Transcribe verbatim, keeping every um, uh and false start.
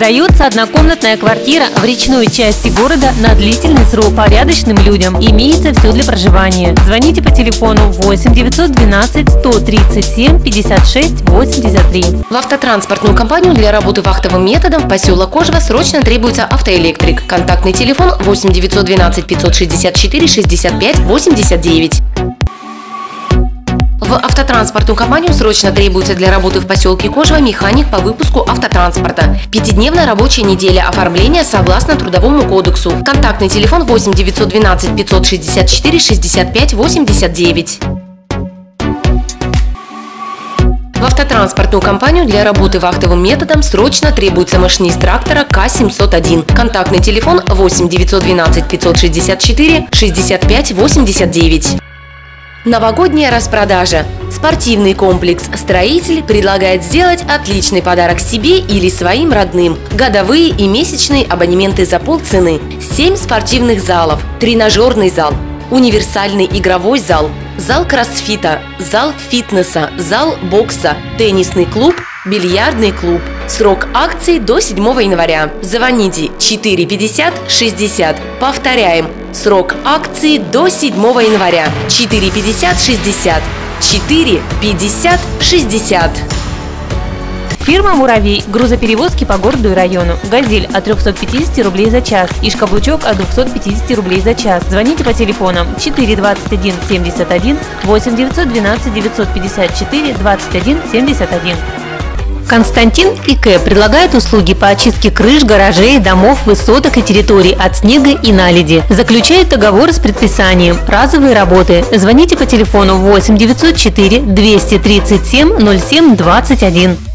Продается однокомнатная квартира в речной части города на длительный срок порядочным людям. Имеется все для проживания. Звоните по телефону восемь девятьсот двенадцать сто тридцать семь пятьдесят шесть восемьдесят три. В автотранспортную компанию для работы вахтовым методом в поселок Кожево срочно требуется автоэлектрик. Контактный телефон восемь девятьсот двенадцать пятьсот шестьдесят четыре шестьдесят пять восемьдесят девять. В автотранспортную компанию срочно требуется для работы в поселке Кожево механик по выпуску автотранспорта. Пятидневная рабочая неделя, оформления согласно Трудовому кодексу. Контактный телефон восемь девятьсот двенадцать пятьсот шестьдесят четыре шестьдесят пять восемьдесят девять. В автотранспортную компанию для работы вахтовым методом срочно требуется машинист трактора К семьсот один. Контактный телефон восемь девятьсот двенадцать пятьсот шестьдесят четыре шестьдесят пять восемьдесят девять. Новогодняя распродажа. Спортивный комплекс «Строитель» предлагает сделать отличный подарок себе или своим родным. Годовые и месячные абонементы за полцены. семь спортивных залов, тренажерный зал, универсальный игровой зал, зал кроссфита, зал фитнеса, зал бокса, теннисный клуб, бильярдный клуб. Срок акций до седьмого января. Звоните четыре пятьдесят шестьдесят. Повторяем. Срок акции до седьмого января. четыре пятьдесят шестьдесят. четыре пятьдесят шестьдесят. Фирма «Муравей». Грузоперевозки по городу и району. «Газель» от трёхсот пятидесяти рублей за час. «Иш-каблучок» от двухсот пятидесяти рублей за час. Звоните по телефонам четыре двадцать один семьдесят один, восемь девятьсот двенадцать девятьсот пятьдесят четыре двадцать один семьдесят один. Константин и К предлагают услуги по очистке крыш, гаражей, домов, высоток и территорий от снега и наледи. Заключают договоры с предписанием. Разовые работы. Звоните по телефону восемь девятьсот четыре двести тридцать семь ноль семь двадцать один.